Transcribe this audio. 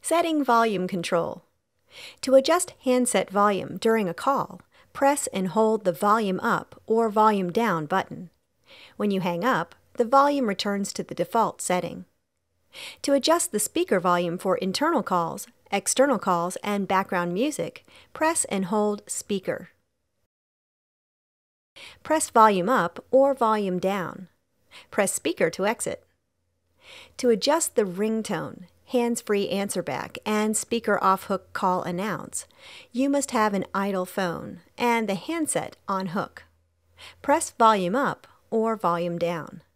Setting volume control. To adjust handset volume during a call, press and hold the volume up or volume down button. When you hang up, the volume returns to the default setting. To adjust the speaker volume for internal calls, external calls, and background music, press and hold Speaker. Press Volume up or Volume down. Press Speaker to exit. To adjust the ringtone, hands-free answer back, and speaker off-hook call announce, you must have an idle phone and the handset on hook. Press Volume up or Volume down.